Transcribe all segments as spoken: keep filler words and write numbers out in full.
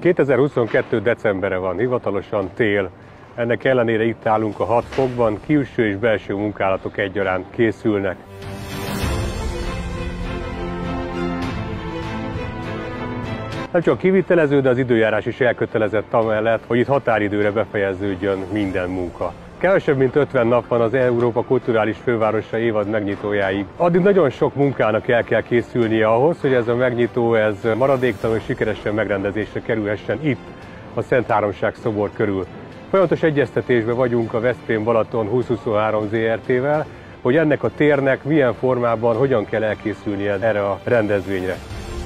kétezer-huszonkettő decembere van, hivatalosan tél. Ennek ellenére itt állunk a hat fokban, külső és belső munkálatok egyaránt készülnek. Nem csak kivitelező, de az időjárás is elkötelezett amellett, hogy itt határidőre befejeződjön minden munka. Kevesebb mint ötven nap van az Európa kulturális fővárosa évad megnyitójáig. Addig nagyon sok munkának el kell készülnie ahhoz, hogy ez a megnyitó ez maradéktalanul sikeresen megrendezésre kerülhessen itt, a Szent Háromság szobor körül. Folyamatos egyeztetésben vagyunk a Veszprém Balaton húsz-huszonhárom zé er té-vel, hogy ennek a térnek milyen formában, hogyan kell elkészülnie erre a rendezvényre.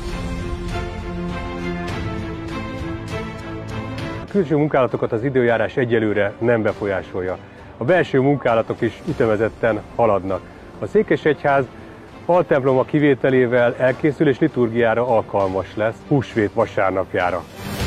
A külső munkálatokat az időjárás egyelőre nem befolyásolja. A belső munkálatok is ütemezetten haladnak. A székesegyház altemploma kivételével elkészül és liturgiára alkalmas lesz húsvét vasárnapjára.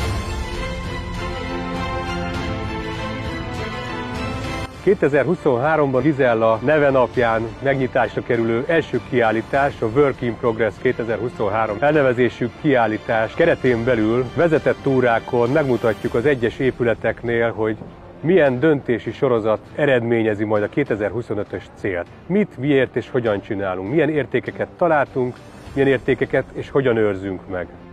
kétezer-huszonháromban Gizella neve napján megnyitásra kerülő első kiállítás, a Work in Progress kétezer-huszonhárom elnevezésű kiállítás keretén belül vezetett túrákon megmutatjuk az egyes épületeknél, hogy milyen döntési sorozat eredményezi majd a kétezer-huszonötös célt. Mit, miért és hogyan csinálunk, milyen értékeket találtunk, milyen értékeket és hogyan őrzünk meg.